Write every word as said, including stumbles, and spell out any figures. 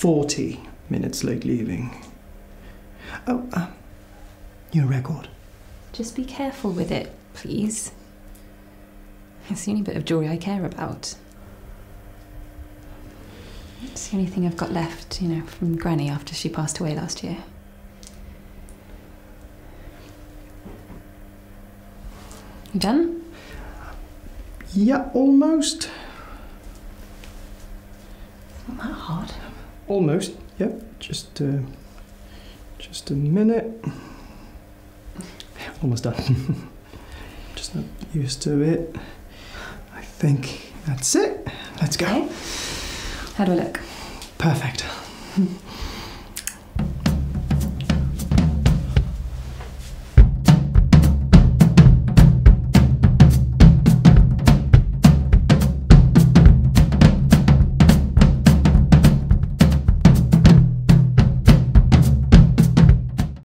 forty minutes late leaving. Oh, uh, your record. Just be careful with it, please. It's the only bit of jewellery I care about. It's the only thing I've got left, you know, from Granny after she passed away last year. You done? Yeah, almost. Not that hard. Almost, yep. Just, uh, just a minute. Almost done. Just not used to it. I think that's it. Let's go. Okay. How do I look? Perfect.